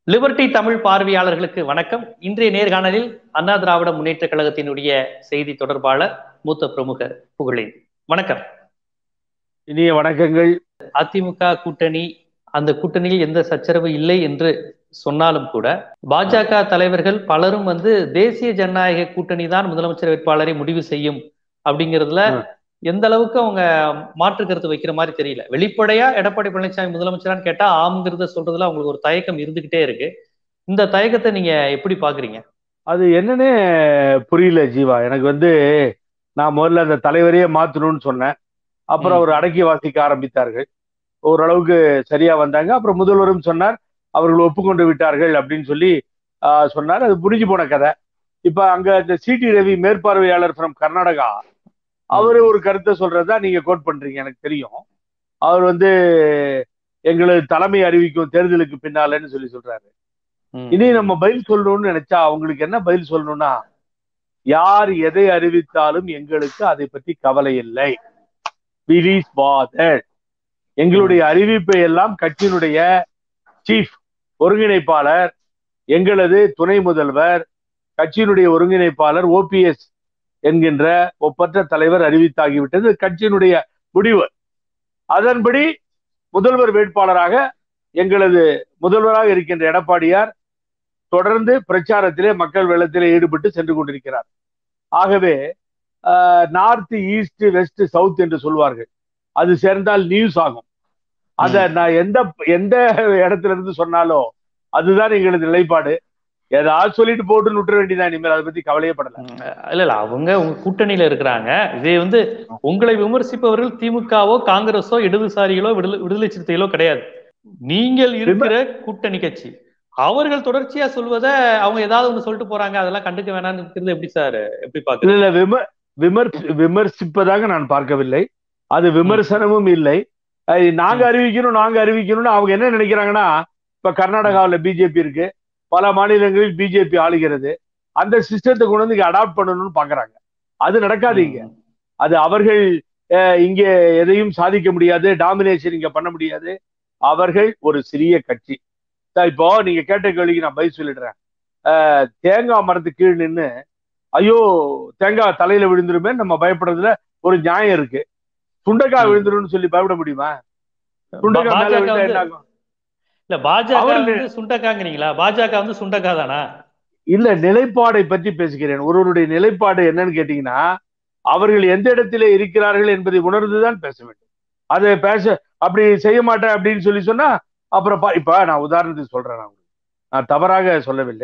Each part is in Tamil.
லிபர்டி தமிழ் பார்வையாளர்களுக்கு வணக்கம். இன்றைய நேர்காணலில் அண்ணா திராவிட முன்னேற்ற கழகத்தினுடைய செய்தி தொடர்பாளர் மூத்த பிரமுகர் புகழேந்தி. வணக்கம். இனிய வணக்கங்கள். அதிமுக கூட்டணி, அந்த கூட்டணியில் எந்த சச்சரவு இல்லை என்று சொன்னாலும் கூட பாஜக தலைவர்கள் பலரும் தேசிய ஜனநாயக கூட்டணி தான் முதலமைச்சர் வேட்பாளரை முடிவு செய்யும் அப்படிங்கிறதுல எந்த அளவுக்கு அவங்க மாற்று கருத்து வைக்கிற மாதிரி தெரியல. வெளிப்படையா எடப்பாடி பழனிசாமி முதலமைச்சரான்னு கேட்டா ஆம்ங்கிறத சொல்றதுல அவங்களுக்கு ஒரு தயக்கம் இருந்துகிட்டே இருக்கு. இந்த தயக்கத்தை நீங்க எப்படி பாக்குறீங்க? அது என்னன்னே புரியல ஜீவா. எனக்கு நான் முதல்ல அந்த தலைவரையே மாத்தணும்னு சொன்னேன். அப்புறம் அவர் அடக்கி வாசிக்க ஆரம்பித்தார்கள். ஓரளவுக்கு சரியா வந்தாங்க. அப்புறம் முதல்வரும் சொன்னார், அவர்கள் ஒப்புக்கொண்டு விட்டார்கள் அப்படின்னு சொல்லி சொன்னார். அது புரிஞ்சு போன கதை. இப்ப அங்க இந்த சிடி ரவி மேற்பார்வையாளர் ஃப்ரம் கர்நாடகா, அவரு ஒரு கருத்தை சொல்றதா நீங்க கோட் பண்றீங்க, எனக்கு தெரியும். அவர் எங்களது தலைமை அறிவிக்கும் தேர்தலுக்கு பின்னாலன்னு சொல்லி சொல்றாரு. இனி நம்ம பதில் சொல்லணும்னு நினைச்சா அவங்களுக்கு என்ன பதில் சொல்லணும்னா, யார் எதை அறிவித்தாலும் எங்களுக்கு அதை பற்றி கவலை இல்லை. எங்களுடைய அறிவிப்பை எல்லாம் கட்சியினுடைய சீஃப் ஒருங்கிணைப்பாளர், எங்களது துணை முதல்வர், கட்சியினுடைய ஒருங்கிணைப்பாளர் ஓபிஎஸ் என்கின்ற ஒப்பற்ற தலைவர் அறிவித்தாகிவிட்டது. கட்சியினுடைய முடிவு. அதன்படி முதல்வர் வேட்பாளராக எங்களது முதல்வராக இருக்கின்ற எடப்பாடியார் தொடர்ந்து பிரச்சாரத்திலே மக்கள் வெள்ளத்திலே ஈடுபட்டு சென்று கொண்டிருக்கிறார். ஆகவே நார்த், ஈஸ்ட், வெஸ்ட், சவுத் என்று சொல்வார்கள். அது சேர்ந்தால் நியூஸ் ஆகும். அத நான் எந்த இடத்துல இருந்து சொன்னாலும் அதுதான் எங்களது நிலைப்பாடு. ஏதாவது சொல்லிட்டு போட்டுன்னு விட்டுற வேண்டியதான். இனிமேல் அதை பத்தி கவலையே படல. இல்ல அவங்க உங்க கூட்டணியில இருக்கிறாங்க. இதே உங்களை விமர்சிப்பவர்கள் திமுகவோ காங்கிரஸோ இடதுசாரிகளோ விடுதலை சிறுத்தைகளோ கிடையாது. நீங்கள் இருக்கிற கூட்டணி கட்சி. அவர்கள் தொடர்ச்சியா சொல்வத அவங்க ஏதாவது ஒண்ணு சொல்லிட்டு போறாங்க, அதெல்லாம் கண்டுக்க வேணாம்னு இருக்கிறது எப்படி சார்? எப்படி பாக்குறது? இல்ல, விமர்சிப்பதாக நான் பார்க்கவில்லை. அது விமர்சனமும் இல்லை. நாங்க அறிவிக்கணும்னு அவங்க என்ன நினைக்கிறாங்கன்னா, இப்ப கர்நாடகாவில் பிஜேபி இருக்கு, பல மாநிலங்களில் பிஜேபி ஆளுகிறது. அந்த சிஸ்டத்தை கொண்டு வந்து இங்க அடாப்ட் பண்ணணும்னு பாக்குறாங்க. அது நடக்காதீங்க. அது அவர்கள் இங்க எதையும் சாதிக்க முடியாது, டாமினேஷன் இங்க பண்ண முடியாது. அவர்கள் ஒரு சிறிய கட்சி. இப்போ நீங்க கேட்ட கேள்விக்கு நான் பதில் சொல்லிடுறேன். தேங்காய் மரத்து கீழ் நின்று ஐயோ தேங்காய் தலையில விழுந்துருமே நம்ம பயப்படுறதுல ஒரு நியாயம் இருக்கு. சுண்டைக்காய் விழுந்துரும்னு சொல்லி பயப்பட முடியுமா? சுண்டைக்காய் மேல விழுந்தா என்ன ஆகும்? இல்ல, பாஜக சுண்டக்காங்கிறீங்களா? பாஜக சுண்டக்கா தானா? இல்ல, நிலைப்பாடை பற்றி பேசுகிறேன். ஒருவருடைய நிலைப்பாடு என்னன்னு கேட்டீங்கன்னா, அவர்கள் எந்த இடத்திலே இருக்கிறார்கள் என்பதை உணர்ந்துதான் பேச வேண்டும். அதை அப்படி செய்ய மாட்டேன் அப்படின்னு சொன்னா அப்புறம் இப்ப நான் உதாரணத்துக்கு சொல்றேன். நான் தவறாக சொல்லவில்லை.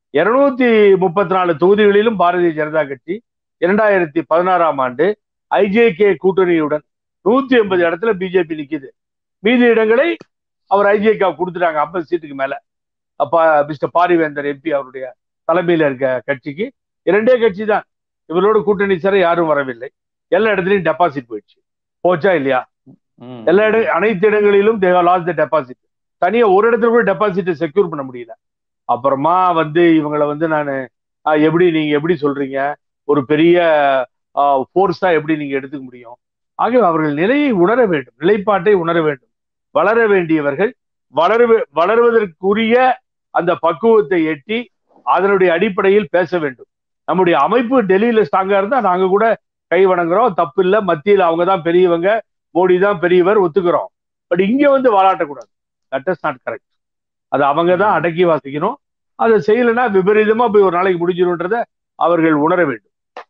234 தொகுதிகளிலும் பாரதிய ஜனதா கட்சி 2016ஆம் ஆண்டு ஐஜேகே கூட்டணியுடன் 180 இடத்துல பிஜேபி நிக்குது. மீதி இடங்களை அவர் ஐஜேகே கொடுத்துட்டாங்க 50 சீட்டுக்கு மேல. அப்ப மிஸ்டர் பாரிவேந்தர் எம்பி அவருடைய தலைமையில இருக்க கட்சிக்கு 2 கட்சி தான். இவரோட கூட்டணி சேர யாரும் வரவில்லை. எல்லா இடத்துலயும் டெபாசிட் போச்சா இல்லையா? அனைத்து இடங்களிலும் டெபாசிட். தனியா ஒரு இடத்துல கூட டெபாசிட் செக்யூர் பண்ண முடியல. அப்புறமா இவங்களை நான் நீங்க எப்படி சொல்றீங்க, ஒரு பெரிய போர்ஸா எப்படி நீங்க எடுத்துக்க முடியும்? ஆகவே அவர்கள் நிலையை உணர வேண்டும், நிலைப்பாட்டை உணர வேண்டும். வளர வேண்டியவர்கள் வளர்வதற்குரிய அந்த பக்குவத்தை எட்டி அதனுடைய அடிப்படையில் பேச வேண்டும். நம்முடைய அமைப்பு டெல்லியில ஸ்ட்ராங்கா இருந்தா நாங்க கூட கை வணங்குறோம், தப்பு இல்லை. மத்தியில் அவங்க தான் பெரியவங்க, மோடி தான் பெரியவர், ஒத்துக்கிறோம். பட் இங்க வாலாட்டக்கூடாது. That is not correct. அது அவங்க தான் அடக்கி வாசிக்கணும். அதை செய்யலைன்னா விபரீதமா போய் ஒரு நாளைக்கு முடிஞ்சிரும்ன்றத அவர்கள் உணர வேண்டும்.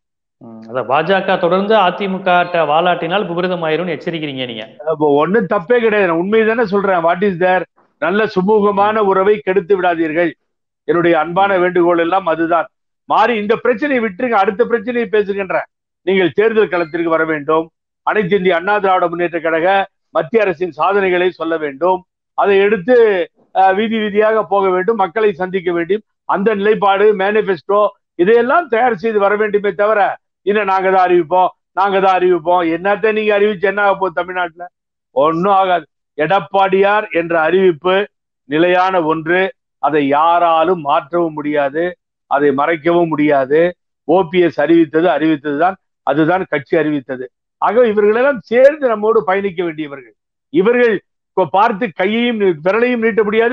பாஜக தொடர்ந்து அதிமுக வாலாட்டினால் விபரீதம் ஆயிரும் எச்சரிக்கிறீங்க நீங்க? ஒன்னும் தப்பே கிடையாது, உண்மைதானே சொல்றேன். What is there? நல்ல சுமூகமான உறவை கெடுத்து விடாதீர்கள். என்னுடைய அன்பான வேண்டுகோள் எல்லாம் அதுதான். மாறி இந்த பிரச்சனையை விட்டுருங்க, அடுத்த பிரச்சனையை பேசுகின்ற. நீங்கள் தேர்தல் களத்திற்கு வர வேண்டும். அனைத்து இந்திய அண்ணா திராவிட முன்னேற்ற கழக மத்திய அரசின் சாதனைகளை சொல்ல வேண்டும். அதை எடுத்து வீதி வீதியாக போக வேண்டும், மக்களை சந்திக்க வேண்டும். அந்த நிலைப்பாடு, மேனிபெஸ்டோ இதையெல்லாம் தயார் செய்து வர வேண்டுமே தவிர இன்னும் நாங்க தான் அறிவிப்போம். என்னத்த நீங்க அறிவிச்சு என்ன ஆக போகுது? தமிழ்நாட்டுல ஒன்னும் ஆகாது. எடப்பாடியார் என்ற அறிவிப்பு நிலையான ஒன்று. அதை யாராலும் மாற்றவும் முடியாது, அதை மறைக்கவும் முடியாது. ஓபிஎஸ் அறிவித்ததுதான், அதுதான் கட்சி அறிவித்தது. ஆகவே இவர்களெல்லாம் சேர்ந்து நம்மோடு பயணிக்க வேண்டியவர்கள். இவர்கள் பார்த்து கையையும் விரலையும் நீட்ட முடியாது,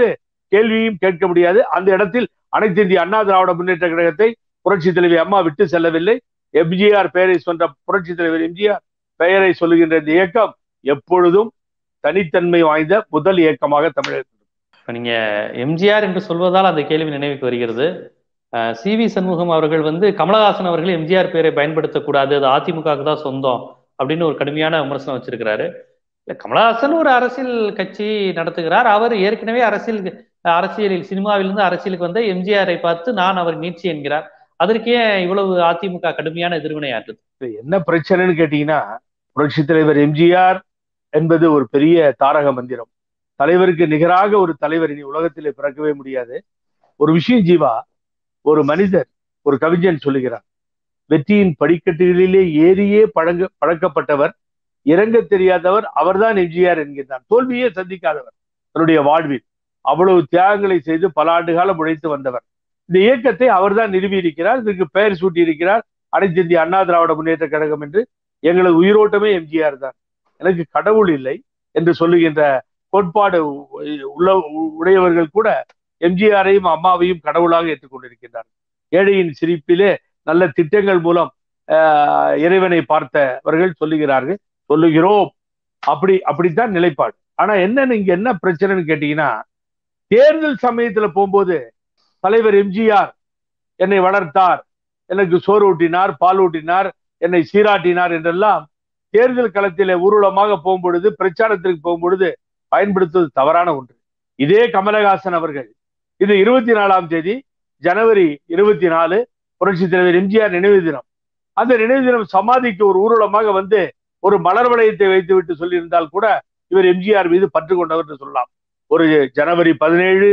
கேள்வியும் கேட்க முடியாது. அந்த இடத்தில் அனைத்து இந்திய அண்ணா திராவிட முன்னேற்ற கழகத்தை புரட்சி தலைவி அம்மா விட்டு செல்லவில்லை. எம்ஜிஆர் பெயரை சொன்ன புரட்சி தலைவர் எம்ஜிஆர் பெயரை சொல்லுகின்ற இந்த இயக்கம் எப்பொழுதும் தனித்தன்மை வாய்ந்த முதல் இயக்கமாக தமிழகத்தில். நீங்க எம்ஜிஆர் என்று சொல்வதால் அந்த கேள்வி நினைவுக்கு வருகிறது. சி.வி. சண்முகம் அவர்கள் வந்து கமலஹாசன் அவர்கள் எம்ஜிஆர் பெயரை பயன்படுத்தக்கூடாது, அது அதிமுகவுக்கு தான் சொந்தம் அப்படின்னு ஒரு கடுமையான விமர்சனம் வச்சிருக்கிறாரு. கமலஹாசன் ஒரு அரசியல் கட்சி நடத்துகிறார். அவர் ஏற்கனவே அரசியலில் சினிமாவிலிருந்து அரசியலுக்கு வந்த எம்ஜிஆரை பார்த்து நான் அவர் நீட்சி என்கிறார். அதற்கே இவ்வளவு அதிமுக கடுமையான எதிர்வினை ஆற்றுது. என்ன பிரச்சனைன்னு கேட்டீங்கன்னா, புரட்சி தலைவர் எம்ஜிஆர் என்பது ஒரு பெரிய தாரக மந்திரம். தலைவருக்கு நிகராக ஒரு தலைவர் இனி உலகத்திலே பிறக்கவே முடியாது. ஒரு விஷயம் ஜீவா, ஒரு மனிதர், ஒரு கவிஞன் சொல்லுகிறார், வெற்றியின் படிக்கட்டுகளிலே ஏறியே பழக்கப்பட்டவர், இறங்க தெரியாதவர் அவர்தான் எம்ஜிஆர் என்கிறார். தோல்வியே சந்திக்காதவர் தன்னுடைய வாழ்வில். அவ்வளவு தியாகங்களை செய்து பல ஆண்டு காலம் உழைத்து வந்தவர். இந்த இயக்கத்தை அவர்தான் நிறுவி இருக்கிறார். இதற்கு பெயர் சூட்டி இருக்கிறார் அனைத்து இந்திய அண்ணா திராவிட முன்னேற்ற கழகம் என்று. எங்களது உயிரோட்டமே எம்ஜிஆர் தான். எனக்கு கடவுள் இல்லை என்று சொல்லுகின்ற கோட்பாடு உடையவர்கள் கூட எம்ஜிஆரையும் அம்மாவையும் கடவுளாக ஏற்றுக்கொண்டிருக்கின்றார். ஏழையின் சிரிப்பிலே நல்ல திட்டங்கள் மூலம் இறைவனை பார்த்தவர்கள் சொல்லுகிறோம். அப்படித்தான் நிலைப்பாடு. ஆனா இங்க என்ன பிரச்சனைன்னு கேட்டீங்கன்னா, தேர்தல் சமயத்துல போகும்போது தலைவர் எம்ஜிஆர் என்னை வளர்த்தார், எனக்கு சோறு ஊட்டினார், பால் ஊட்டினார், என்னை சீராட்டினார் என்றெல்லாம் தேர்தல் களத்திலே ஊர்வலமாக போகும்பொழுது, பிரச்சாரத்திற்கு போகும்பொழுது பயன்படுத்துவது தவறான ஒன்று. இதே கமலஹாசன் அவர்கள் இது 24ஆம் தேதி ஜனவரி 24 புரட்சி தலைவர் எம்ஜிஆர் நினைவு தினம். அந்த நினைவு தினம் சமாதிக்கு ஒரு ஊர்வலமாக வந்து ஒரு மலர் வளையத்தை வைத்து விட்டு சொல்லியிருந்தால் கூட இவர் எம்ஜிஆர் மீது பற்று கொண்டவர் என்று சொல்லலாம். ஒரு ஜனவரி 17,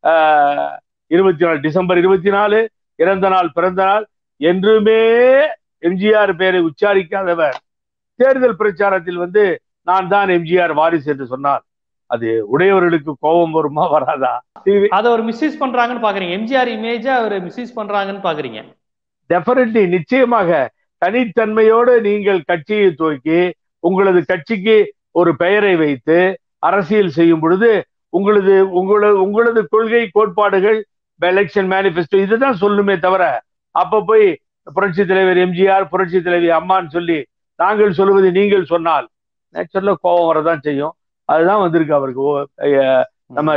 24, டிசம்பர் 24 இறந்த நாள், பிறந்த நாள் என்றுமே எம்ஜிஆர் பெயரை உச்சாரிக்காதவர் தேர்தல் பிரச்சாரத்தில் வந்து நான் தான் எம்ஜிஆர் வாரிசு என்று சொன்னார், அது உடையவர்களுக்கு கோபம் வருமா வராதா? அதை ஒரு மிஸ்யூஸ் பண்றாங்கன்னு பாக்குறீங்க? எம்ஜிஆர் இமேஜ் அவர் மிஸ்யூஸ் பண்றாங்கன்னு பாக்குறீங்க? டெஃபினெட்லி, நிச்சயமாக. தனித்தன்மையோடு நீங்கள் கட்சியை துவக்கி உங்களது கட்சிக்கு ஒரு பெயரை வைத்து அரசியல் செய்யும் பொழுது உங்களது கொள்கை கோட்பாடுகள், எலெக்ஷன் மேனிபெஸ்டோ இதுதான் சொல்லுமே தவிர, அப்ப போய் புரட்சி தலைவர் எம்ஜிஆர், புரட்சி தலைவி அம்மான்னு சொல்லி நாங்கள் சொல்லுவது நீங்கள் சொன்னால் நேச்சுரலா கோபம் வரதான் செய்யும். அதுதான் வந்திருக்கு அவருக்கு. நம்ம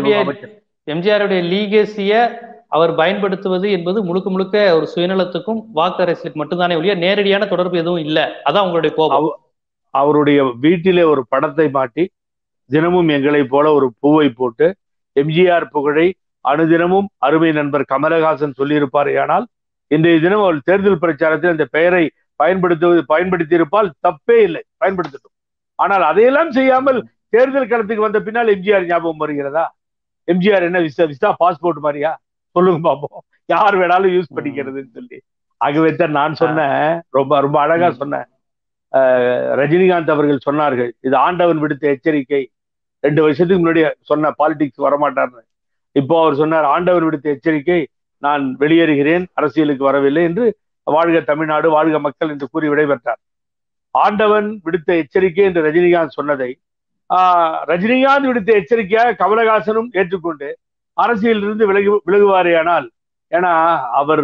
எம்ஜிஆருடைய லீகசிய அவர் பயன்படுத்துவது என்பது முழுக்க முழுக்க ஒரு சுயநலத்துக்கும் வாக்கு அரசியலுக்கு மட்டும்தானே ஒழிய நேரடியான தொடர்பு எதுவும் இல்லை. அதான் உங்களுடைய கோபம். அவருடைய வீட்டிலே ஒரு படத்தை மாட்டி தினமும் எங்களை போல ஒரு பூவை போட்டு எம்ஜிஆர் புகழை அனுதினமும் அருமை நண்பர் கமலஹாசன் சொல்லியிருப்பார். ஆனால் இன்றைய தினம் அவள் தேர்தல் பிரச்சாரத்தில் அந்த பெயரை பயன்படுத்தி இருப்பால் தப்பே இல்லை, பயன்படுத்தட்டும். ஆனால் அதையெல்லாம் செய்யாமல் தேர்தல் களத்துக்கு வந்த பின்னால் எம்ஜிஆர் ஞாபகம் வருகிறதா? எம்ஜிஆர் என்ன விசா பாஸ்போர்ட் மாதிரியா? சொல்லுங்க பாப்போம், யார் வேணாலும் யூஸ் பண்ணிக்கிறதுன்னு சொல்லி. ஆகவே தான் நான் சொன்னேன், ரொம்ப ரொம்ப அழகா சொன்னேன். ரஜினிகாந்த் அவர்கள் சொன்னார்கள், இது ஆண்டவன் விடுத்த எச்சரிக்கை. 2 வருஷத்துக்கு முன்னாடி சொன்ன பாலிடிக்ஸ் வரமாட்டார்னு. இப்போ அவர் சொன்னார், ஆண்டவன் விடுத்த எச்சரிக்கை, நான் வெளியேறுகிறேன், அரசியலுக்கு வரவில்லை என்று. வாழ்க தமிழ்நாடு, வாழ்க மக்கள் என்று கூறி விடைபெற்றார். ஆண்டவன் விடுத்த எச்சரிக்கை என்று ரஜினிகாந்த் சொன்னதை ரஜினிகாந்த் விடுத்த எச்சரிக்கையாக கமலஹாசனும் ஏற்றுக்கொண்டு அரசியலிருந்து விலகுவாரேயானால், ஏன்னா அவர்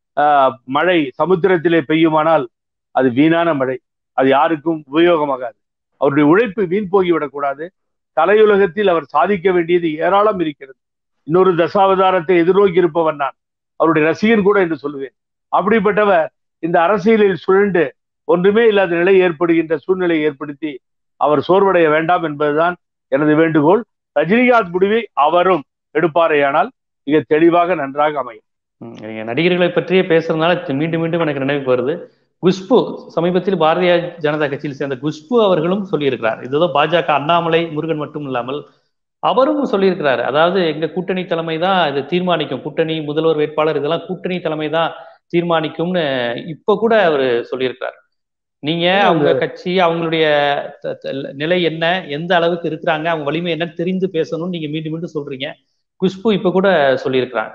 மழை சமுத்திரத்திலே பெய்யுமானால் அது வீணான மழை, அது யாருக்கும் உபயோகமாகாது. அவருடைய உழைப்பு வீண் போகிவிடக்கூடாது. கலையுலகத்தில் அவர் சாதிக்க வேண்டியது ஏராளம் இருக்கிறது. இன்னொரு தசாவதாரத்தை எதிர்நோக்கி இருப்பவன் நான், அவருடைய ரசிகன் கூட என்று சொல்லுவேன். அப்படிப்பட்டவர் இந்த அரசியலில் சுழண்டு ஒன்றுமே இல்லாத நிலை ஏற்படுகின்ற சூழ்நிலை ஏற்படுத்தி அவர் சோர்வடைய வேண்டாம் என்பதுதான் எனது வேண்டுகோள். ரஜினிகாந்த் முடிவை அவரும் எடுப்பாரேயானால் மிக தெளிவாக நன்றாக அமையும். நீங்க நடிகர்களை பற்றியே பேசுறதுனால மீண்டும் மீண்டும் எனக்கு நினைவுக்கு வருது. குஷ்பு சமீபத்தில் பாரதிய ஜனதா கட்சியில் சேர்ந்த குஷ்பு அவர்களும் சொல்லியிருக்கிறார். இதுதான் பாஜக அண்ணாமலை முருகன் மட்டும் இல்லாமல் அவரும் சொல்லியிருக்கிறார். அதாவது எங்க கூட்டணி தலைமை தான் இது தீர்மானிக்கும், கூட்டணி முதல்வர் வேட்பாளர் இதெல்லாம் கூட்டணி தலைமை தான் தீர்மானிக்கும்னு இப்ப கூட அவர் சொல்லியிருக்கிறார். நீங்க அவங்க கட்சி அவங்களுடைய நிலை என்ன, எந்த அளவுக்கு இருக்கிறாங்க, அவங்க வலிமை என்ன தெரிந்து பேசணும்னு நீங்க மீண்டும் மீண்டும் சொல்றீங்க. குஷ்பு இப்ப கூட சொல்லியிருக்கிறாங்க.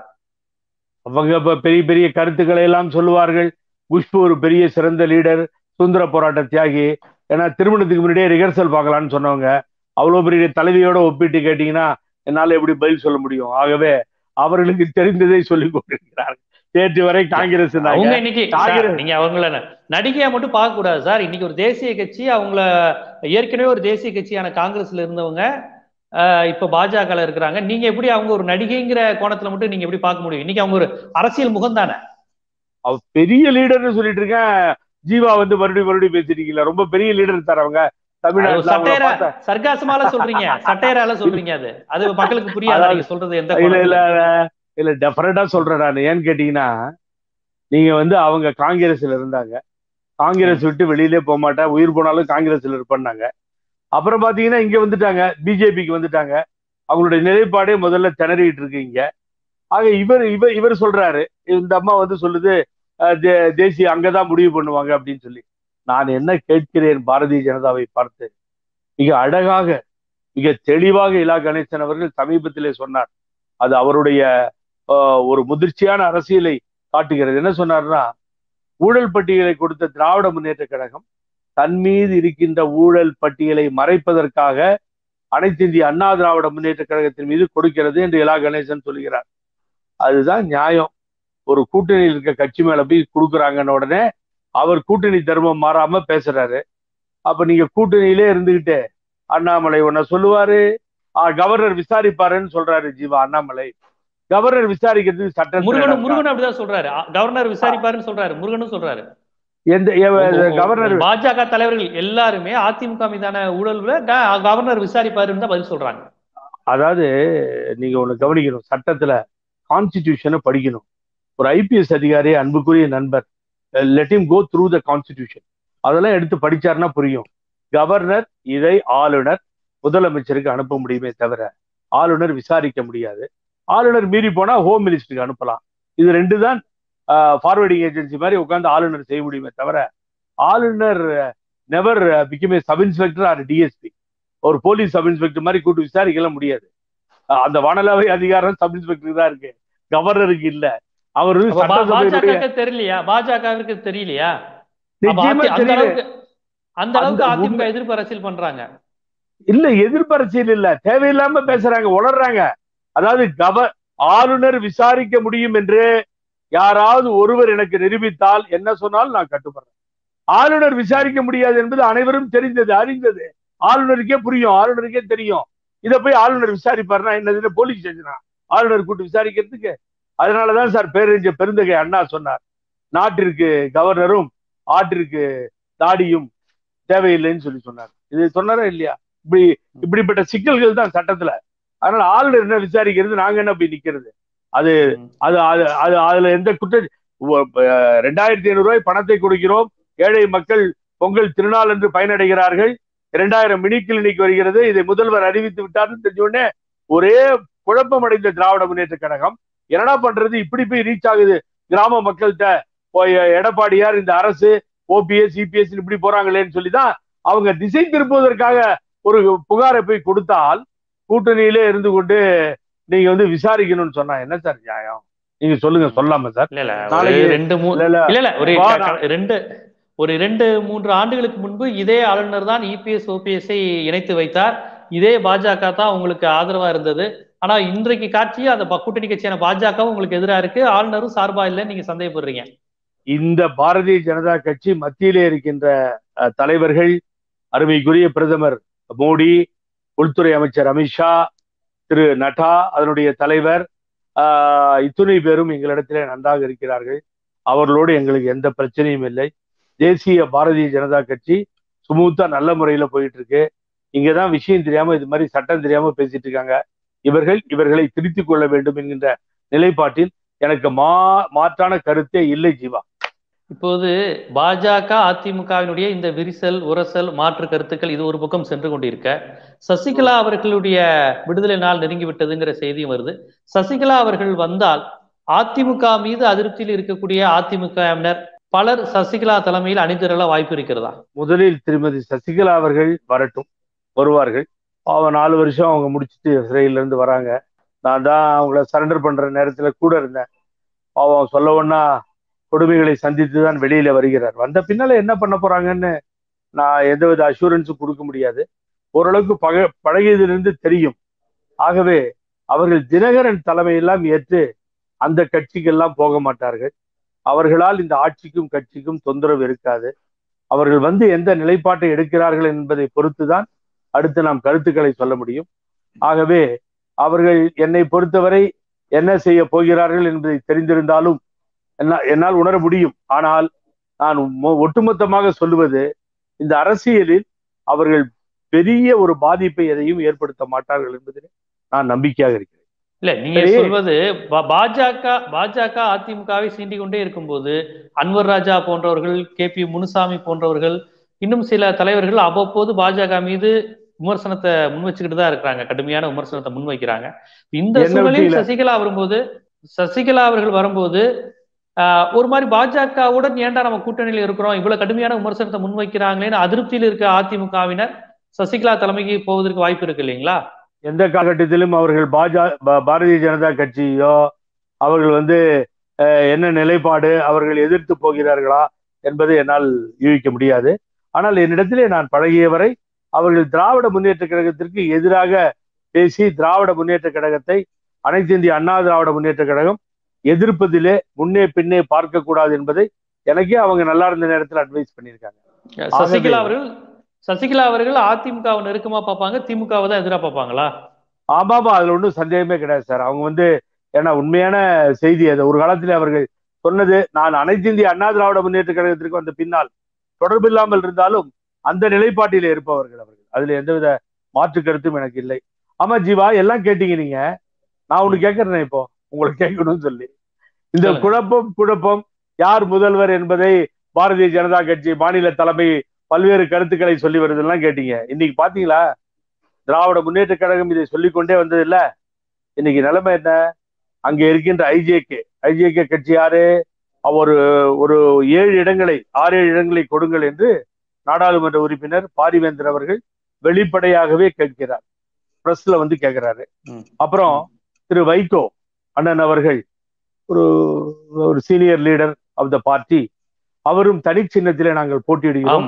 அவங்க இப்ப பெரிய பெரிய கருத்துக்களை எல்லாம் சொல்லுவார்கள். குஷ்பு ஒரு பெரிய சிறந்த லீடர், சுதந்திர போராட்ட தியாகி. ஏன்னா திருமணத்துக்கு முன்னாடியே ரிஹர்சல் பார்க்கலான்னு சொன்னவங்க. அவ்வளவு பெரிய தலைவியோட ஒப்பிட்டு கேட்டீங்கன்னா என்னால எப்படி பதில் சொல்ல முடியும்? ஆகவே அவர்களுக்கு தெரிந்ததை சொல்லிக் கொண்டிருக்கிறார்கள். நேற்று வரை காங்கிரஸ் அவங்க இன்னைக்கு சார் காங்கிரஸ் நீங்க அவங்கள நடிகையா மட்டும் பார்க்க கூடாது சார். இன்னைக்கு ஒரு தேசிய கட்சி, அவங்கள ஏற்கனவே ஒரு தேசிய கட்சியான காங்கிரஸ்ல இருந்தவங்க இப்ப பாஜக இருக்கிறாங்க. நீங்க எப்படி அவங்க ஒரு நடிகைங்கிற கோணத்துல மட்டும் நீங்க எப்படி பார்க்க முடியும்? இன்னைக்கு அவங்க ஒரு அரசியல் முகம் தானே. அவர் பெரிய லீடர்னு சொல்லிட்டு இருக்கேன். ஜீவா வந்து மறுபடியும் பேசிட்டீங்களா? ரொம்ப பெரிய லீடர் சார் அவங்க. தமிழ்நாட்டுல அவங்கள சட்டையரா பார்த்தா சர்க்காசமால சொல்றீங்க, சட்டையரால சொல்றீங்க. அது மக்களுக்கு புரியாதா அதாவது நீங்க சொல்றது எந்த இல்ல இல்ல கோணத்துல? இல்ல டெஃபரட்டா சொல்றேன் நான். ஏன்னு கேட்டீங்கன்னா, நீங்க வந்து அவங்க காங்கிரஸ்ல இருந்தாங்க. காங்கிரஸ் விட்டு வெளியிலே போக மாட்டேன், உயிர் போனாலும் காங்கிரஸ்ல இருப்பேன்னாங்க. அப்புறம் பாத்தீங்கன்னா இங்க வந்துட்டாங்க, பிஜேபிக்கு வந்துட்டாங்க. அவங்களுடைய நிலைப்பாடே முதல்ல திணறிட்டு இருக்கு இங்க. ஆக இவர் இவர் இவர் சொல்றாரு, இந்த அம்மா வந்து சொல்லுது தேசிய அங்கதான் முடிவு பண்ணுவாங்க அப்படின்னு சொல்லி. நான் என்ன கேட்கிறேன் பாரதிய ஜனதாவை பார்த்து, மிக அழகாக மிக தெளிவாக இலா கணேசன் அவர்கள் சமீபத்திலே சொன்னார். அது அவருடைய ஒரு முதிர்ச்சியான அரசியலை காட்டுகிறது. என்ன சொன்னார்னா, ஊழல் பட்டியலை கொடுத்த திராவிட முன்னேற்ற கழகம் தன் மீது இருக்கின்ற ஊழல் பட்டியலை மறைப்பதற்காக அனைத்து இந்திய அண்ணா திராவிட முன்னேற்ற கழகத்தின் மீது கொடுக்கிறது என்று இலா கணேசன் சொல்கிறார். அதுதான் நியாயம். ஒரு கூட்டணியில் இருக்க கட்சி மேல போய் கொடுக்குறாங்கன்னு உடனே அவர் கூட்டணி தர்மம் மாறாம பேசுறாரு. அப்ப நீங்க கூட்டணியிலே இருந்துகிட்டு அண்ணாமலை ஒன்ன சொல்லுவாரு, கவர்னர் விசாரிப்பாருன்னு சொல்றாரு ஜீவா அண்ணாமலை. கவர்னர் விசாரிக்கிறதுக்கு சட்டத்தில் இடம் இருக்கா? முருகன் அப்படிதான் சொல்றாரு. கவர்னர் விசாரிப்பாருன்னு சொல்றாரு, முருகனும் சொல்றாரு. எந்த கவர்னர் பாஜக தலைவர்கள் எல்லாருமே அதிமுக மீதான ஊழல்களை கவர்னர் விசாரிப்பாருன்னு தான் பதில் சொல்றாங்க. அதாவது நீங்க ஒண்ணு கவனிக்கணும், சட்டத்துல கான்ஸ்டிடியூஷனை படிக்கணும். ஒரு ஐபிஎஸ் அதிகாரி அன்புக்குரிய நண்பர், let him go through the constitution. அதெல்லாம் எடுத்து படிச்சாருன்னா புரியும். கவர்னர் இதை ஆளுநர் முதலமைச்சருக்கு அனுப்ப முடியுமே தவிர ஆளுநர் விசாரிக்க முடியாது. ஆளுநர் மீறி போனா ஹோம் மினிஸ்டருக்கு அனுப்பலாம். இது ரெண்டு தான் ஃபார்வர்டிங் ஏஜென்சி மாதிரி உட்காந்து ஆளுநர் செய்ய முடியுமே தவிர ஆளுநர் never become a sub inspector or DSP. ஒரு போலீஸ் சப் இன்ஸ்பெக்டர் மாதிரி கூட்டு விசாரிக்கலாம் முடியாது. அந்த வானளாவை அதிகாரம் சப் இன்ஸ்பெக்டருக்கு தான் இருக்கு, கவர்னருக்கு இல்ல. அவர் தெரியலையா? பாஜகவிற்கு தெரியலையா? அந்த அளவுக்கு அதிமுக எதிர்ப்பு அரசியல் பண்றாங்க. இல்ல எதிர்ப்பு அரசியல் இல்ல, தேவையில்லாம பேசுறாங்க, உளர்றாங்க. அதாவது ஆளுநர் விசாரிக்க முடியும் என்று யாராவது ஒருவர் எனக்கு நிரூபித்தால் என்ன சொன்னாலும் நான் கட்டுப்படுறேன். ஆளுநர் விசாரிக்க முடியாது என்பது அனைவரும் தெரிந்தது, அறிந்தது. ஆளுநருக்கே புரியும், ஆளுநருக்கே தெரியும். இதை போய் ஆளுநர் விசாரிப்பாருன்னா என்னது, போலீஸ் ஸ்டேஷனா ஆளுநர் கூட்டு விசாரிக்கிறதுக்கு? அதனாலதான் சார் பேரறிஞர் பெருந்தகை அண்ணா சொன்னார், நாட்டிற்கு கவர்னரும் ஆற்றிற்கு தாடியும் தேவையில்லைன்னு சொல்லி சொன்னார். இது சொன்னாரா இல்லையா? இப்படிப்பட்ட சிக்கல்கள் தான் சட்டத்துல. அதனால ஆளுநர் என்ன விசாரிக்கிறது, நாங்க என்ன போய் நிக்கிறது? அது அது அது அதுல எந்த குற்றம்? 2500 ரூபாய் பணத்தை கொடுக்கிறோம், ஏழை மக்கள் பொங்கல் திருநாள் என்று பயனடைகிறார்கள். 2000 மினி கிளினிக் வருகிறது, இதை முதல்வர் அறிவித்து விட்டார்னு தெரிஞ்ச உடனே ஒரே குழப்பம் அடைந்த திராவிட முன்னேற்ற கழகம் என்னடா பண்றது, இப்படி போய் ரீச் ஆகுது கிராம மக்கள்கிட்ட. எடப்பாடியார் இந்த அரசு ஓபிஎஸ் சிபிஎஸ் இப்படி போறாங்களேன்னு சொல்லிதான் அவங்க திசை திருப்புவதற்காக ஒரு புகாரை போய் கொடுத்தால், கூட்டணியிலே இருந்து கொண்டு நீங்க வந்து விசாரிக்கணும்னு சொன்னா என்ன சார் நியாயம்? நீங்க சொல்லுங்க, சொல்லாம சார். ஒரு 2-3 ஆண்டுகளுக்கு முன்பு இதே ஆளுநர் தான் இபிஎஸ் ஓபிஎஸ்ஐ இணைத்து வைத்தார். இதே பாஜக தான் உங்களுக்கு ஆதரவா இருந்தது. ஆனா இன்றைக்கு காட்சி அந்த கூட்டணி கட்சியான பாஜகவும் உங்களுக்கு எதிராக இருக்கு, ஆளுநரும் சார்பா இல்லைன்னு நீங்க சந்தேகப்படுறீங்க. இந்த பாரதிய ஜனதா கட்சி மத்தியிலே இருக்கின்ற தலைவர்கள், அருமைக்குரிய பிரதமர் மோடி, உள்துறை அமைச்சர் அமித்ஷா, திரு நட்டா அதனுடைய தலைவர், இத்துணை பேரும் எங்களிடத்திலே நன்றாக இருக்கிறார்கள். அவர்களோடு எங்களுக்கு எந்த பிரச்சனையும் இல்லை. தேசிய பாரதிய ஜனதா கட்சி சுமூத்தா நல்ல முறையில போயிட்டு இருக்கு. இங்கதான் விஷயம் தெரியாம இது மாதிரி சட்டம் தெரியாம பேசிட்டு இருக்காங்க. இவர்களை திருத்திக் கொள்ள வேண்டும் என்கின்ற நிலைப்பாட்டில் எனக்கு மாற்றான கருத்தே இல்லை ஜீவா. இப்போது பாஜக அதிமுகவினுடைய இந்த விரிசல் உரசல் மாற்று கருத்துக்கள் இது ஒரு பக்கம் சென்று கொண்டிருக்க, சசிகலா அவர்களுடைய விடுதலை நாள் நெருங்கி விட்டதுங்கிற செய்தியும் வருது. சசிகலா அவர்கள் வந்தால் அதிமுக மீது அதிருப்தியில் இருக்கக்கூடிய அதிமுகவினர் பலர் சசிகலா தலைமையில் அணிதிரள வாய்ப்பு இருக்கிறதா? முதலில் திருமதி சசிகலா அவர்கள் வரட்டும், வருவார்கள். அவன் 4 வருஷம் அவங்க முடிச்சுட்டு சிறையில இருந்து வராங்க. நான் தான் அவங்கள சரண்டர் பண்ற நேரத்துல கூட இருந்தேன். அவன் சொல்லவொன்னா கொடுமைகளை சந்தித்து தான் வெளியில வருகிறார். வந்த பின்னால என்ன பண்ண போறாங்கன்னு நான் எந்தவித அஷூரன்ஸும் கொடுக்க முடியாது. ஓரளவுக்கு பழகியதிலிருந்து தெரியும். ஆகவே அவர்கள் தினகரன் தலைமையெல்லாம் ஏற்று அந்த கட்சிக்கெல்லாம் போக மாட்டார்கள். அவர்களால் இந்த ஆட்சிக்கும் கட்சிக்கும் தொந்தரவு இருக்காது. அவர்கள் வந்து எந்த நிலைப்பாட்டை எடுக்கிறார்கள் என்பதை பொறுத்துதான் அடுத்து நாம் கருத்துக்களை சொல்ல முடியும். ஆகவே அவர்கள் என்னை பொறுத்தவரை என்ன செய்ய போகிறார்கள் என்பதை தெரிந்திருந்தாலும் என்னால் உணர முடியும். ஆனால் நான் ஒட்டுமொத்தமாக சொல்லுவது, இந்த அரசியலில் அவர்கள் பெரிய ஒரு பாதிப்பை எதையும் ஏற்படுத்த மாட்டார்கள் என்பதில் நான் நம்பிக்கையாக இருக்கிறேன். இல்ல, நீங்க சொல்வது பாஜக அதிமுகவை சீண்டிக் கொண்டே இருக்கும்போது அன்வர் ராஜா போன்றவர்கள், KP முனுசாமி போன்றவர்கள், இன்னும் சில தலைவர்கள் அவ்வப்போது பாஜக மீது விமர்சனத்தை முன்வச்சுக்கிட்டு தான் இருக்கிறாங்க, கடுமையான விமர்சனத்தை முன்வைக்கிறாங்க. இந்த சூழலில் சசிகலா அவர்கள் வரும்போது ஒரு மாதிரி பாஜகவுடன் ஏன்டா நம்ம கூட்டணியில் இருக்கிறோம், இவ்வளவு கடுமையான விமர்சனத்தை முன்வைக்கிறாங்களேன்னு அதிருப்தியில் இருக்க அதிமுகவினர் சசிகலா தலைமைக்கு போவதற்கு வாய்ப்பு இருக்கு இல்லைங்களா? எந்த காலகட்டத்திலும் அவர்கள் பாரதிய ஜனதா கட்சியோ அவர்கள் வந்து என்ன நிலைப்பாடு, அவர்கள் எதிர்த்து போகிறார்களா என்பதை என்னால் யூகிக்க முடியாது. ஆனால் என்னிடத்திலே நான் பழகியவரை அவர்கள் திராவிட முன்னேற்ற கழகத்திற்கு எதிராக பேசி திராவிட முன்னேற்ற கழகத்தை, அனைத்து இந்திய அண்ணா திராவிட முன்னேற்ற கழகம் எதிர்ப்பதிலே முன்னே பின்னே பார்க்க கூடாது என்பதை எனக்கே அவங்க நல்லா இருந்த நேரத்தில் அட்வைஸ் பண்ணியிருக்காங்க. சசிகலா அவர்கள் அதிமுகவை நெருக்கமா பார்ப்பாங்க, திமுகவை தான் எதிராக பார்ப்பாங்களா? ஆமாமா, அதுல ஒன்றும் சந்தேகமே கிடையாது சார். அவங்க வந்து ஏன்னா உண்மையான செய்தி அது. ஒரு காலத்தில் அவர்கள் சொன்னது, நான் அனைத்து இந்திய அண்ணா திராவிட முன்னேற்ற கழகத்திற்கு வந்த பின்னால் தொடர்பு இல்லாமல் இருந்தாலும் அந்த நிலைப்பாட்டிலே இருப்பவர்கள் அவர்கள். அதுல எந்தவித மாற்று கருத்தும் எனக்கு இல்லை. ஆமா ஜீவா, எல்லாம் கேட்டீங்க நீங்க. நான் ஒண்ணு கேட்கறேன், இப்போ உங்களுக்கு கேட்கணும்னு சொல்லி. இந்த குழப்பம் யார் முதல்வர் என்பதை பாரதிய ஜனதா கட்சி மாநில தலைமை பல்வேறு கருத்துக்களை சொல்லி வருதுலாம் கேட்டீங்க. இன்னைக்கு பாத்தீங்களா, திராவிட முன்னேற்ற கழகம் இதை சொல்லிக்கொண்டே வந்தது இல்ல. இன்னைக்கு நிலைமை என்ன? அங்கே இருக்கின்ற ஐஜேகே கட்சி யாரு? ஒரு 6-7 இடங்களை கொடுங்கள் என்று நாடாளுமன்ற உறுப்பினர் பாரிவேந்தர் அவர்கள் வெளிப்படையாகவே கேட்கிறார், பிரஸ்ல வந்து கேட்கிறாரு. அப்புறம் திரு வைகோ அண்ணன் அவர்கள், ஒரு senior leader of the party, அவரும் தனி சின்னத்திலே நாங்கள் போட்டியிடுகிறோம்.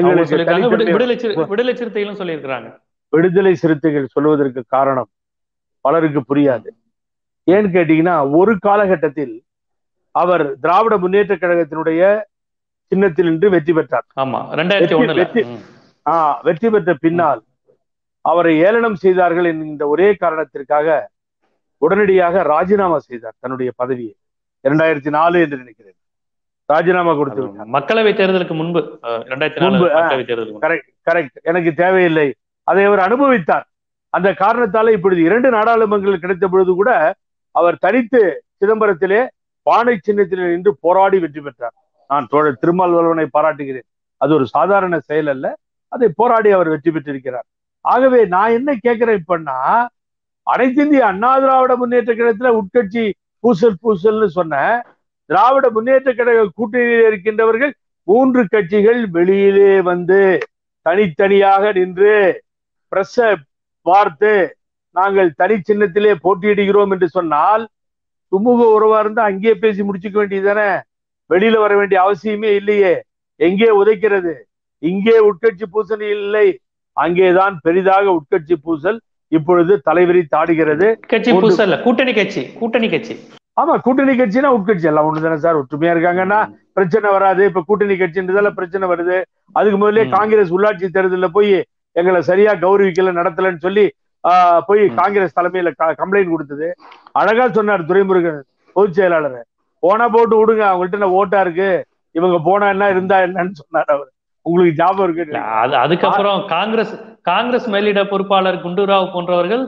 விடுதலை சிறுத்தைகள் சொல்வதற்கு காரணம் பலருக்கு புரியாது. ஏன்னு கேட்டீங்கன்னா, ஒரு காலகட்டத்தில் அவர் திராவிட முன்னேற்ற கழகத்தினுடைய சின்னத்தில் நின்று வெற்றி பெற்றார். வெற்றி பெற்ற பின்னால் அவரை ஏளனம் செய்தார்கள் என்கின்ற ஒரே காரணத்திற்காக உடனடியாக ராஜினாமா செய்தார் தன்னுடைய பதவியை. 2004 என்று நினைக்கிறேன் ராஜினாமா கொடுத்து விட்டார். மக்களவை தேர்தலுக்கு முன்பு. கரெக்ட், எனக்கு தேவையில்லை, அதை அவர் அனுபவித்தார். அந்த காரணத்தால இப்பொழுது 2 நாடாளுமன்றங்கள் கிடைத்த பொழுது கூட அவர் தனித்து சிதம்பரத்திலே பானை சின்னத்திலே நின்று போராடி வெற்றி பெற்றார். நான் தோழர் திருமாவளவனை பாராட்டுகிறேன். அது ஒரு சாதாரண செயல் அல்ல, அதை போராடி அவர் வெற்றி பெற்றிருக்கிறார். ஆகவே நான் என்ன கேட்கிறேன் இப்பன்னா, அனைத்து இந்திய அண்ணா திராவிட முன்னேற்ற கழகத்துல உட்கட்சி பூசல்னு சொன்ன திராவிட முன்னேற்ற கழக கூட்டணியில் இருக்கின்றவர்கள் 3 கட்சிகள் வெளியிலே வந்து தனித்தனியாக நின்று பிரஸ் பார்த்து நாங்கள் தனி சின்னத்திலே போட்டியிடுகிறோம் என்று சொன்னால், சுமூக உறவா இருந்தா அங்கேயே பேசி முடிச்சுக்க வேண்டியதுதானே, வெளியில வர வேண்டிய அவசியமே இல்லையே. எங்கே உதைக்கிறது? இங்கே உட்கட்சி பூசல் இல்லை, அங்கேதான் பெரிதாக உட்கட்சி பூசல் இப்பொழுது தலைவரி தாடுகிறது. கூட்டணி கட்சி. ஆமா, கூட்டணி கட்சினா உட்கட்சி எல்லாம் ஒண்ணுதானே சார். ஒற்றுமையா இருக்காங்கன்னா பிரச்சனை வராது. இப்ப கூட்டணி கட்சின்றதால பிரச்சனை வருது. அதுக்கு முதல்ல காங்கிரஸ் உள்ளாட்சி தேர்தலில் போய் எங்களை சரியா கௌரவிக்கல, நடத்தலன்னு சொல்லி போய் காங்கிரஸ் தலைமையில கம்ப்ளைண்ட் கொடுத்தது. அழகா சொன்னார் துரைமுருகன் பொதுச் செயலாளர், போனா போட்டு விடுங்க, அவங்கள்ட்ட என்ன ஓட்டா இருக்கு, இவங்க போனா என்ன இருந்தா என்னன்னு சொன்னார் அவர். உங்களுக்கு ஞாபகம் இருக்கு? அதுக்கப்புறம் காங்கிரஸ் மேலிட பொறுப்பாளர் குண்டுராவ் போன்றவர்கள்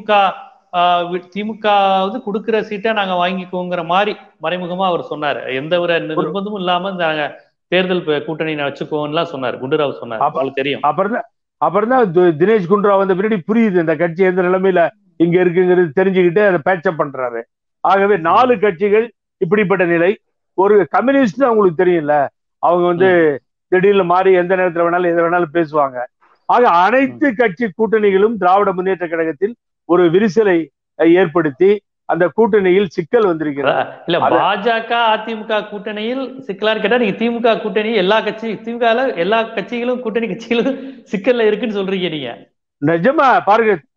திமுக கொடுக்கிற சீட்டை நாங்க வாங்கிக்கோங்கிற மாதிரி மறைமுகமா அவர் சொன்னாரு. எந்த ஒரு நிர்பந்தமும் இல்லாம நாங்க தேர்தல் கூட்டணி வச்சுக்கோன்னு சொன்னாரு, குண்டுராவ் சொன்னார். உங்களுக்கு தெரியும். அப்புறம் தான் தினேஷ் குண்டுராவ் வந்த பின்னாடி புரியுது இந்த கட்சி எந்த நிலைமையில இங்க இருக்குங்கிறது தெரிஞ்சுக்கிட்டு அதை பேச்சப் பண்றாரு. ஆகவே 4 கட்சிகள் இப்படிப்பட்ட நிலை. ஒரு கம்யூனிஸ்ட் அவங்களுக்கு தெரியும்ல, அவங்க வந்து திடீர்னு மாறி எந்த நேரத்துல வேணாலும் எதை வேணாலும் பேசுவாங்க. ஆக அனைத்து கட்சி கூட்டணிகளும் திராவிட முன்னேற்ற கழகத்தில் ஒரு விரிசலை ஏற்படுத்தி அந்த கூட்டணியில் சிக்கல் வந்திருக்கிறது. இல்ல, பாஜக அதிமுக கூட்டணியில் சிக்கலான்னு கேட்டா, நீங்க திமுக கூட்டணி திமுக எல்லா கட்சிகளும் கூட்டணி கட்சிகளும் சிக்கல்ல இருக்குன்னு சொல்றீங்க நீங்க. நிஜமா பாருங்க,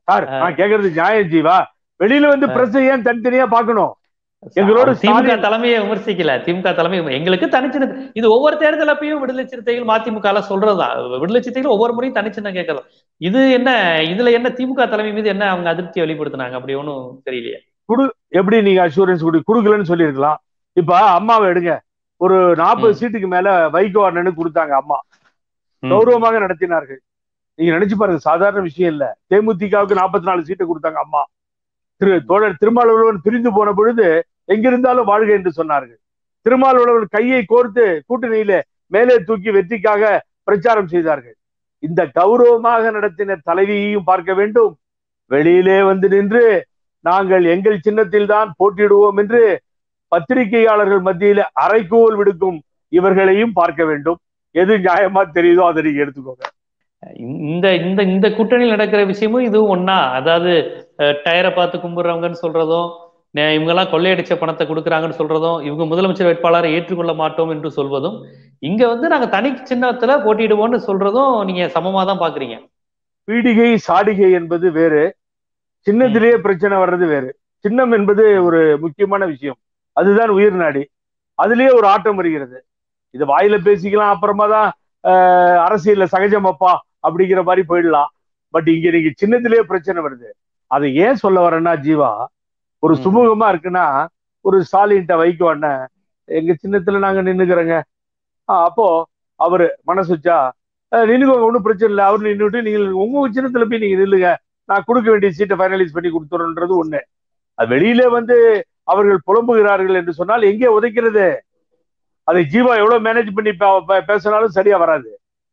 சார் நான் கேக்குறது நியாயம் ஜீவா. வெளியில வந்து பிரஸ் ஏன் தனித்தனியா பாக்கணும்? எங்களோட திமுக தலைமையை விமர்சிக்கல. திமுக தலைமை எங்களுக்கு தனிச்சின்ன இது ஒவ்வொரு தேர்தல் அப்பயும் விடுதலை சிறுத்தைகள் மதிமுக சொல்றதுதான். விடுதலை சிறுத்தைகள் ஒவ்வொரு முறையும் தனிச்சின்னம் கேட்கலாம். இது என்ன, இதுல என்ன திமுக தலைமை மீது என்ன அவங்க அதிருப்தியை வெளிப்படுத்தினாங்க? அப்படி ஒன்றும் தெரியலையே. எப்படி நீங்க அஷூரன்ஸ் கொடுக்கலன்னு சொல்லியிருக்கலாம். இப்ப அம்மாவை எடுங்க, ஒரு 40 சீட்டுக்கு மேல வைகோ அண்ணனுக்கு கொடுத்தாங்க. அம்மா கௌரவமாக நடத்தினார்கள். நீங்க நினைச்சு பாருங்க, சாதாரண விஷயம் இல்ல. தேமுதிகவுக்கு 44 சீட்டு கொடுத்தாங்க அம்மா. தோழர் திருமாவளவன் பிரிந்து போன பொழுது எங்கிருந்தாலும் வாழ்க என்று சொன்னார்கள். திருமாவளவன் கையை கோர்த்து கூட்டணியில மேலே தூக்கி வெற்றிக்காக பிரச்சாரம் செய்தார்கள். இந்த கௌரவமாக நடத்தின தலைவியையும் பார்க்க வேண்டும். வெளியிலே வந்து நின்று நாங்கள் எங்கள் சின்னத்தில் தான் போட்டியிடுவோம் என்று பத்திரிகையாளர்கள் மத்தியில அரைக்கூவல் விடுக்கும் இவர்களையும் பார்க்க வேண்டும். எது நியாயமா தெரியுதோ அதை நீங்க எடுத்துக்கோங்க. இந்த இந்த இந்த கூட்டணியில் நடக்கிற விஷயமும் இதுவும் ஒன்னா. அதாவது டயரை பார்த்து கும்பிடுறவங்கன்னு சொல்றதும், இவங்கெல்லாம் கொள்ளையடிச்ச பணத்தை கொடுக்குறாங்கன்னு சொல்றதும், இவங்க முதலமைச்சர் வேட்பாளரை ஏற்றுக்கொள்ள மாட்டோம் என்று சொல்வதும், இங்க வந்து நாங்க தனி சின்னத்துல போட்டியிடுவோம்னு சொல்றதும் நீங்க சமமா தான் பாக்குறீங்க. பீடிகை சாடிகை என்பது வேறு, சின்னத்திலேயே பிரச்சனை வர்றது வேறு. சின்னம் என்பது ஒரு முக்கியமான விஷயம், அதுதான் உயிர் நாடி. அதுலயே ஒரு ஆட்டம் வருகிறது. இது வாயில பேசிக்கலாம், அப்புறமா தான் அரசியல்ல சகஜமப்பா அப்படிங்கிற மாதிரி போயிடலாம். பட் இங்க நீங்க சின்னத்திலேயே பிரச்சனை வருது. அதை ஏன் சொல்ல வரேன்னா ஜீவா, ஒரு சுமூகமா இருக்குன்னா ஒரு ஸ்டாலின்ட்ட வைகோ அண்ணன் எங்க சின்னத்துல நாங்க நின்னுக்கிறோங்க, அப்போ அவரு மனசு வச்சா நின்னுக்கோங்க, ஒன்றும் பிரச்சனை இல்லை, அவரு நின்றுட்டு நீங்க உங்க சின்னத்துல போய் நீங்க நில்லுங்க, நான் கொடுக்க வேண்டிய சீட்டை ஃபைனலைஸ் பண்ணி கொடுத்துறோன்றது ஒண்ணு. அது வெளியில வந்து அவர்கள் புலம்புகிறார்கள் என்று சொன்னால் எங்கே உதைக்கிறது? அதை ஜீவா எவ்வளவு மேனேஜ் பண்ணி பேசினாலும் சரியா வராது.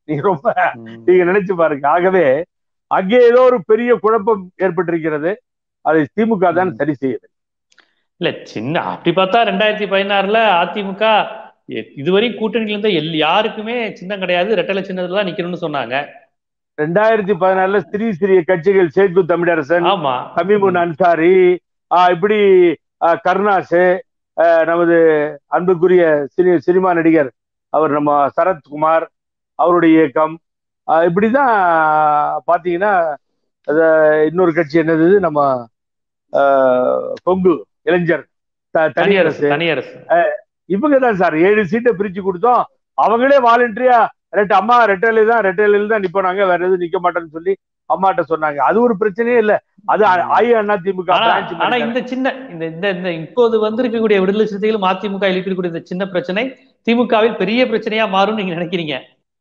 நீங்க நினைச்சு பாருங்க. ஆகவே அங்கே ஏதோ ஒரு பெரிய குழப்பம் ஏற்பட்டிருக்கிறது. அதை திமுக தான் சரி செய்யுது. இல்ல சின்ன அப்படி பார்த்தா 2016 அதிமுக இதுவரை கூட்டணியில இருந்த யாருக்குமே சின்னம் கிடையாது, ரெட்டலை சின்னத்துல நிக்கணும்னு சொன்னாங்க. 2016 சிறிய கட்சிகள் சேக்கு தமிழரசன், தமிமுன் அன்சாரி, இப்படி கருணாசு, நமது அன்புக்குரிய சினிமா நடிகர் அவர் நம்ம சரத்குமார் அவருடைய இயக்கம், இப்படிதான் பாத்தீங்கன்னா இன்னொரு கட்சி என்னது நம்ம கொங்கு இளைஞர் தனியரசு, இவங்க தான் சார் 7 சீட்டை பிரிச்சு கொடுத்தோம். அவங்களே வாலண்டரியா அம்மா ரெட்டையில தான் நிப்பாங்க, வேற எதுவும் நிக்க மாட்டேன்னு சொல்லி அம்மாட்ட சொன்னாங்க. அது ஒரு பிரச்சனையே இல்ல. அது அதிமுக. ஆனா இந்த சின்ன இந்த இப்போது வந்திருக்கக்கூடிய விடுதலை சிறுத்தைகள் அதிமுக இருக்கக்கூடிய இந்த சின்ன பிரச்சனை திமுகவில் பெரிய பிரச்சனையா மாறும் நீங்க நினைக்கிறீங்க?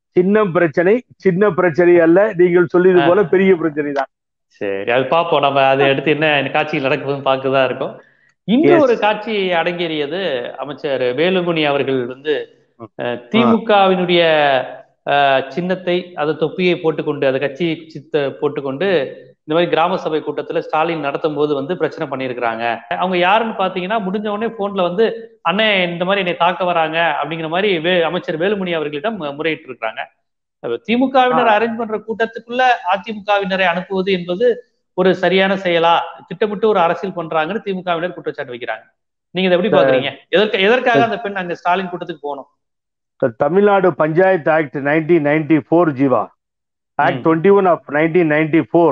சின்ன பிரச்சனை அல்ல, நீங்கள் சொல்லியது போல பெரிய பிரச்சனை தான். சரி, அது பார்ப்போம். நம்ம அதை எடுத்து என்ன காட்சியில் நடக்குதுன்னு பார்க்கதான் இருக்கும். இன்று ஒரு காட்சி அடங்கேறியது. அமைச்சர் வேலுமணி அவர்கள் வந்து திமுகவினுடைய சின்னத்தை, அதை தொப்பியை போட்டுக்கொண்டு, அதை கட்சி சித்த போட்டுக்கொண்டு இந்த மாதிரி கிராம சபை கூட்டத்துல ஸ்டாலின் நடத்தும் போது வந்து பிரச்சனை பண்ணியிருக்கிறாங்க. அவங்க யாருன்னு பாத்தீங்கன்னா, முடிஞ்ச உடனே போன்ல வந்து அண்ணே இந்த மாதிரி என்னை தாக்க வராங்க அப்படிங்கிற மாதிரி அமைச்சர் வேலுமணி அவர்களிடம் முறையிட்டு இருக்கிறாங்க. திமுகவினர் அரேஞ்ச் பண்ற கூட்டத்துக்குள்ள அதிமுகவினரை அனுப்புவது என்பது ஒரு சரியான செயலா? திட்டமிட்டு ஒரு அரசியல் பண்றாங்கன்னு திமுகவினர் குற்றச்சாட்டு வைக்கிறாங்க. நீங்க இதை எப்படி பாக்குறீங்க? எதற்காக அந்த பெண் அங்க ஸ்டாலின் கூட்டத்துக்கு போகணும்? தமிழ்நாடு பஞ்சாயத்து ஆக்ட் 1994 ஜீவா, act 21 of 1994,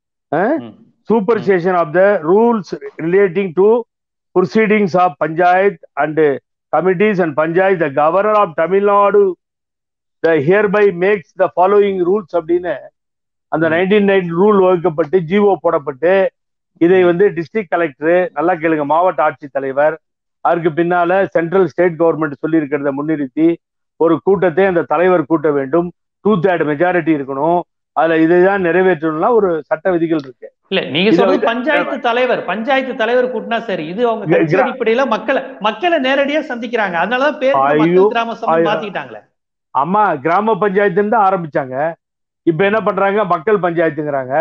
supersession of the rules relating to proceedings of panchayat and committees and panchayat, the governor of Tamil Nadu the hereby makes the following rules அப்படின்னு அந்த 1990 ரூல் வகுக்கப்பட்டு ஜிஓ போடப்பட்டு, இதை வந்து டிஸ்ட்ரிக்ட் கலெக்டர், நல்லா கேளுங்க, மாவட்ட ஆட்சித்தலைவர், அதற்கு பின்னால சென்ட்ரல் ஸ்டேட் கவர்மெண்ட் சொல்லி இருக்கிறத முன்னிறுத்தி ஒரு கூட்டத்தை அந்த தலைவர் கூட்ட வேண்டும். 2/3 மெஜாரிட்டி இருக்கணும். அதுல இதைதான் நிறைவேற்றணும்னா ஒரு சட்ட விதிகள் இருக்கு. இல்ல நீங்க சொல்றது பஞ்சாயத்து தலைவர் கூட்டினா சரி. இது அவங்க கட்சி அடிப்படையில மக்களை நேரடியா சந்திக்கிறாங்க. அதனாலதான் பேர் கிராம சபை மாத்திக்கிட்டாங்களே. அம்மா கிராம பஞ்சாயத்துன்னு தான் ஆரம்பிச்சாங்க. இப்ப என்ன பண்றாங்க, மக்கள் பஞ்சாயத்துங்கிறாங்க.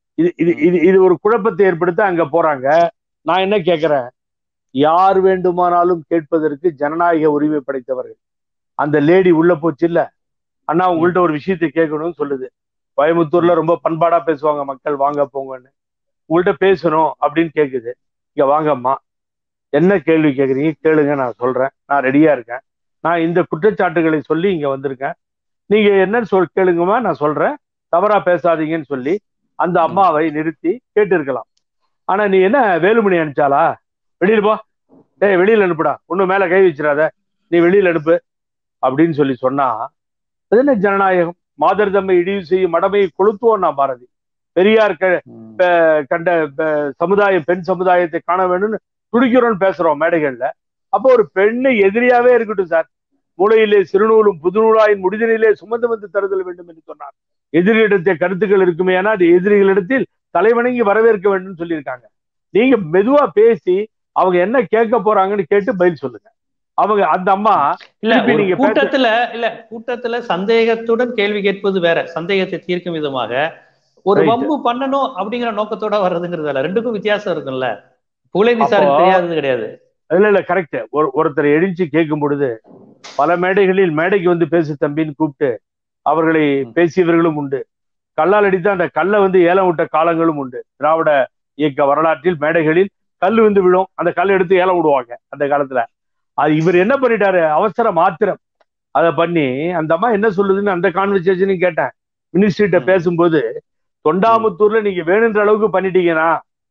இது ஒரு குழப்பத்தை ஏற்படுத்த அங்க போறாங்க. நான் என்ன கேட்கிறேன், யார் வேண்டுமானாலும் கேட்பதற்கு ஜனநாயக உரிமை படைத்தவர்கள். அந்த லேடி உள்ள போச்சு இல்ல, அண்ணா உங்கள்ட்ட ஒரு விஷயத்தை கேட்கணும்னு சொல்லுது. கோயம்புத்தூர்ல ரொம்ப பண்பாடா பேசுவாங்க மக்கள், வாங்க போங்கன்னு. உங்கள்ட்ட பேசணும் அப்படின்னு கேக்குது. இங்க வாங்கம்மா, என்ன கேள்வி கேக்குறீங்க கேளுங்க, நான் சொல்றேன், நான் ரெடியா இருக்கேன், நான் இந்த குற்றச்சாட்டுகளை சொல்லி இங்க வந்திருக்கேன், நீங்க என்ன கேளுங்கம்மா, நான் சொல்றேன், தவறா பேசாதீங்கன்னு சொல்லி அந்த அம்மாவை நிறுத்தி கேட்டிருக்கலாம். ஆனா நீ என்ன வேலுமணி அனுப்பிச்சாலா, வெளியில போ, வெளியில அனுப்புடா, ஒன்னும் மேல கை வச்சிடாத, நீ வெளியில அனுப்பு அப்படின்னு சொல்லி சொன்னா அது என்ன ஜனநாயகம்? மாதர் தம்மை இழிவு செய்யும் மடமையை கொளுத்துவோம் நான் பாரதி. பெரியார் கண்ட சமுதாயம், பெண் சமுதாயத்தை காண வேணும்னு துடிக்கிறோம்னு பேசுறோம் மேடைகள்ல. அப்போ ஒரு பெண்ணை எதிரியாவே இருக்கட்டும் சார், மூளையிலே சிறுநூலும் புதுநூலாயின் முடிதலிலே சுமந்து வந்து தருதல் வேண்டும் என்று சொன்னார். எதிரியிடத்தை கருத்துக்கள் இருக்குமே, ஏன்னா அது எதிரிகளிடத்தில் தலைவணங்கி வரவேற்க வேண்டும் சொல்லியிருக்காங்க. நீங்க மெதுவா பேசி அவங்க என்ன கேட்க போறாங்கன்னு கேட்டு பதில் சொல்லுங்க. அவங்க அந்த அம்மா நீங்க கூட்டத்துல சந்தேகத்துடன் கேள்வி கேட்பது வேற, சந்தேகத்தை தீர்க்கும் விதமாக ஒரு வம்பு பண்ணணும் அப்படிங்கிற நோக்கத்தோட வர்றதுங்கிறது வேற, ரெண்டுக்கும் வித்தியாசம் இருக்குல்ல. புகழேந்தி சாருக்கு தெரியாதது கிடையாது. இல்ல கரெக்ட். ஒருத்தர் எழுச்சி கேட்கும் பொழுது பல மேடைகளில் மேடைக்கு வந்து பேசு தம்பின்னு கூப்பிட்டு அவர்களை பேசியவர்களும் உண்டு. கல்லால் அடித்து அந்த கல்லை வந்து ஏலம் விட்ட காலங்களும் உண்டு. திராவிட இயக்க வரலாற்றில் மேடைகளில் கல் வந்து விழும், அந்த கல் எடுத்து ஏலம் விடுவாங்க அந்த காலத்துல. அது இவர் என்ன பண்ணிட்டாரு, அவசர மாத்திரம் அதை பண்ணி. அந்த அம்மா என்ன சொல்லுதுன்னு அந்த கான்வர்சேஷனையும் கேட்டேன் மினிஸ்ட்ரிட்ட பேசும்போது, தொண்டாமுத்தூர்ல நீங்க வேணுன்ற அளவுக்கு பண்ணிட்டீங்கன்னா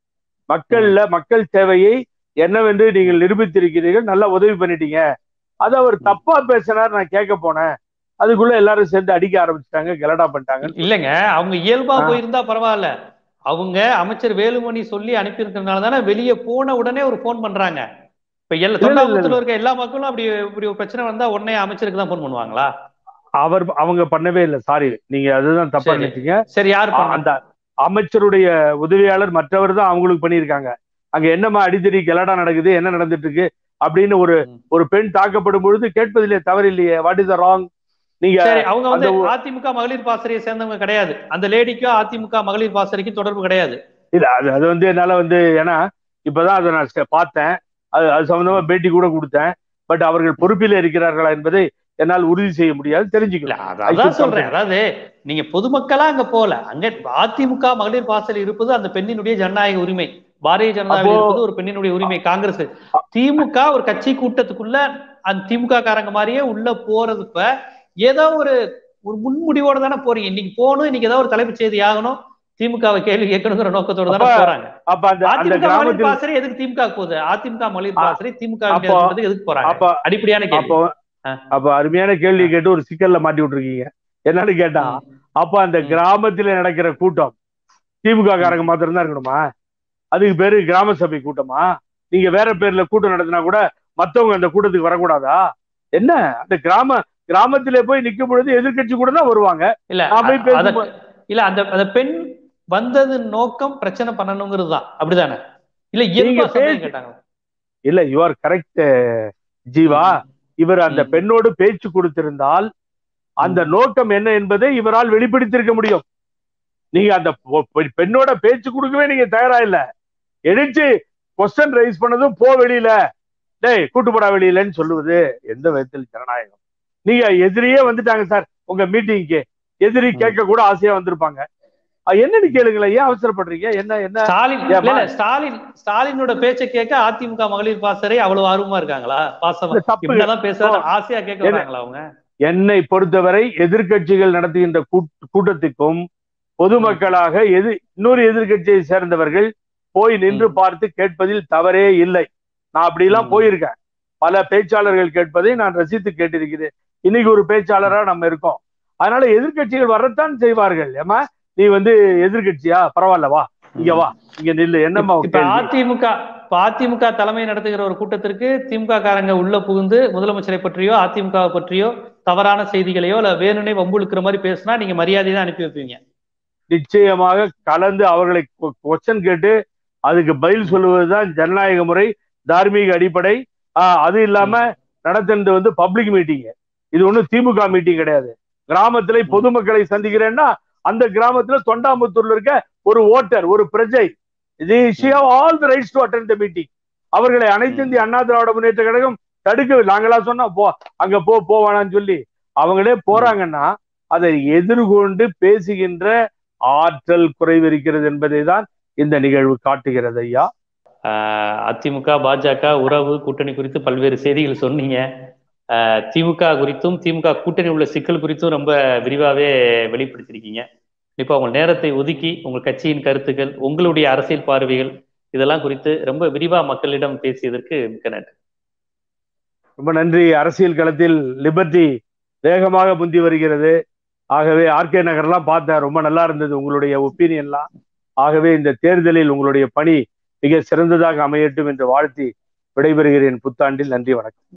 மக்கள் தேவையை என்னவென்று நீங்கள் நிரூபித்திருக்கிறீர்கள், நல்லா உதவி பண்ணிட்டீங்க. அது அவர் தப்பா பேசினார், நான் கேட்க போனேன், அதுக்குள்ள எல்லாரும் சேர்ந்து அடிக்க ஆரம்பிச்சிட்டாங்க, கலடா பண்ணிட்டாங்க. இல்லைங்க, அவங்க இயல்பா போயிருந்தா பரவாயில்ல, அவங்க அமைச்சர் வேலுமணி சொல்லி அனுப்பி இருக்கிறதுனால தானே வெளியே போன உடனே ஒரு போன் பண்றாங்க. இப்ப தொண்டாமுத்தூர்ல இருக்க எல்லா மக்களும் அப்படி இப்படி ஒரு பிரச்சனை வந்தா உடனே அமைச்சருக்கு தான் போன் பண்ணுவாங்களா? அவங்க பண்ணவே இல்லை, சாரி, நீங்க அதுதான் தப்பா நினைச்சீங்க. சரி, யாரு அந்த அமைச்சருடைய உதவியாளர் மற்றவர் தான் அவங்களுக்கு பண்ணியிருக்காங்க. அங்க என்னமா அடித்தடி கலடா நடக்குது, என்ன நடந்துட்டு இருக்கு அப்படின்னு ஒரு பெண் தாக்கப்படும் பொழுது கேட்பதிலே தவறு இல்லையே, வாட் இஸ் த ராங்? நீங்க அவங்க வந்து அதிமுக மகளிர் பாசறையை சேர்ந்தவங்க கிடையாது, அந்த லேடிக்கும் அதிமுக மகளிர் பாசறைக்கும் தொடர்பு கிடையாது. இல்ல அது வந்து என்னால வந்து, ஏன்னா இப்பதான் அதை நான் பார்த்தேன், அது சம்பந்தமா பேட்டி கூட கொடுத்தேன். பட் அவர்கள் பொறுப்பில் இருக்கிறார்களா என்பதை என்னால் உறுதி செய்ய முடியாது, தெரிஞ்சுக்கலாம். அதான் சொல்றேன், அதாவது நீங்க பொதுமக்களா அங்க போல, அங்க அதிமுக மகளிர் பாசறை இருப்பது அந்த பெண்ணினுடைய ஜனநாயக உரிமை, பாரதிய ஜனதாவில் இருப்பது ஒரு பெண்ணினுடைய உரிமை. காங்கிரஸ் திமுக ஒரு கட்சி கூட்டத்துக்குள்ள அந்த திமுக காரங்க மாதிரியே உள்ள போறதுப்ப ஏதோ ஒரு முன்முடிவோட தானே போறீங்க. இன்னைக்கு போகணும், இன்னைக்கு ஏதாவது ஒரு தலைப்பு செய்தி ஆகணும், திமுகவை கேள்வி கேட்கணுங்கிற நோக்கத்தோட தானே போறாங்க. அதிமுக மகளிர் பாசறை எதுக்கு திமுக போகுது? அதிமுக மகளிர் பாசறை திமுக எதுக்கு போறாங்க? அடிப்படையான கேள்வி. அப்ப அருமையான கேள்வி கேட்டு ஒரு சிக்கல்ல மாட்டி விட்டுருக்கீங்க. என்னன்னு கேட்டா, அப்ப அந்த கிராமத்துல நடக்கிற கூட்டம் திமுக காரங்க மாத்திரம் தான் இருக்கணுமா? அதுக்கு பேரு கிராம சபை கூட்டமா? நீங்க வேற பேர்ல கூட்டம் நடத்தினா கூட மத்தவங்க அந்த கூட்டத்துக்கு வரக்கூடாதா? என்ன அந்த கிராமத்திலே போய் நிக்கும் பொழுது எதிர்கட்சி கூட தான் வருவாங்க. இல்ல அந்த பெண் வந்தது நோக்கம் பிரச்சனை பண்ணணுங்கிறது தான், அப்படிதானே? இல்ல இயல்பா கேட்டாங்க. இல்ல, யூ ஆர் கரெக்ட் ஜீவா. இவர் அந்த பெண்ணோடு பேச்சு கொடுத்திருந்தால் அந்த நோக்கம் என்ன என்பதை இவரால் வெளிப்படுத்தியிருக்க முடியும். நீங்க அந்த பெண்ணோட பேச்சு கொடுக்கவே நீங்க தயாரா இல்ல. எழுச்சி கொஸ்டன் ரைஸ் பண்ணதும் போ வெளியில, டேய் கூட்டுப்படா வெளியிலன்னு சொல்லுவது எந்த விதத்தில் ஜனநாயகம்? நீங்க எதிரியே வந்துட்டாங்க சார் உங்க மீட்டிங்க்கு, எதிரி கேட்க கூட ஆசையா வந்திருப்பாங்க, என்னன்னு கேளுங்களேன், ஏன் அவசரப்படுறீங்க? என்ன ஸ்டாலினோட பேச்சை கேட்க அதிமுக மகளிர் பாசறை அவ்வளவு ஆர்வமா இருக்காங்களா? ஆசையா கேட்கறாங்களா அவங்க? என்னை பொறுத்தவரை எதிர்கட்சிகள் நடத்துகின்ற கூட்டத்துக்கும் பொதுமக்களாக இன்னொரு எதிர்கட்சியை சேர்ந்தவர்கள் போய் நின்று பார்த்து கேட்பதில் தவறே இல்லை. நான் அப்படி எல்லாம் போயிருக்கேன், பல பேச்சாளர்கள் கேட்பதை நான் ரசித்து கேட்டிருக்கிறேன். இன்னைக்கு ஒரு பேச்சாளரா நம்ம இருக்கோம், அதனால எதிர்கட்சிகள் வரத்தான் செய்வார்கள். ஏமா நீ வந்து எதிர்கட்சியா, பரவாயில்ல வா, இங்க வா, இங்க நில்லு, என்னமா? அதிமுக தலைமை நடத்துகிற ஒரு கூட்டத்திற்கு திமுக காரங்க உள்ள புகுந்து முதலமைச்சரை பற்றியோ அதிமுக பற்றியோ தவறான செய்திகளையோ இல்ல வேணும்னே வம்புழுக்கிற மாதிரி பேசினா நீங்க மரியாதை தான் அனுப்பி வைப்பீங்க. நிச்சயமாக கலந்து அவர்களை கொஸ்டின் கேட்டு அதுக்கு பதில் சொல்லுவதுதான் ஜனநாயக முறை, தார்மீக அடிப்படை. அது இல்லாம நடத்துறது வந்து பப்ளிக் மீட்டிங், இது ஒண்ணும் திமுக மீட்டிங் கிடையாது. கிராமத்துல பொதுமக்களை சந்திக்கிறேன்னா அந்த கிராமத்துல தொண்டாமுத்தூர்ல இருக்க ஒரு ஓட்டர், ஒரு பிரஜை, all the rights to attend the meeting. அவர்களை அனைத்து இந்திய அண்ணா திராவிட முன்னேற்ற கழகம் தடுக்க, நாங்களா சொன்னா போ அங்க போவானான்னு சொல்லி அவங்களே போறாங்கன்னா அதை எதிர்கொண்டு பேசுகின்ற ஆற்றல் குறைவு இருக்கிறது என்பதை தான் இந்த நிகழ்வு காட்டுகிறது. ஐயா, அதிமுக பாஜக உறவு கூட்டணி குறித்து பல்வேறு செய்திகள் சொன்னீங்க. திமுக குறித்தும் திமுக கூட்டணி உள்ள சிக்கல் குறித்தும் ரொம்ப விரிவாவே வெளிப்படுத்திருக்கீங்க. இப்போ உங்கள் நேரத்தை ஒதுக்கி உங்கள் கட்சியின் கருத்துக்கள், உங்களுடைய அரசியல் பார்வைகள் இதெல்லாம் குறித்து ரொம்ப விரிவா மக்களிடம் பேசியதற்கு மிக்க நன்றி. ரொம்ப நன்றி. அரசியல் களத்தில் லிபர்ட்டி வேகமாக முந்தி வருகிறது. ஆகவே ஆர்கே நகர்லாம் பார்த்தேன், ரொம்ப நல்லா இருந்தது உங்களுடைய ஒப்பீனியன்லாம். ஆகவே இந்த தேர்தலில் உங்களுடைய பணி மிக சிறந்ததாக அமையட்டும் என்று வாழ்த்தி விடைபெறுகிறேன். புத்தாண்டில் நன்றி, வணக்கம்.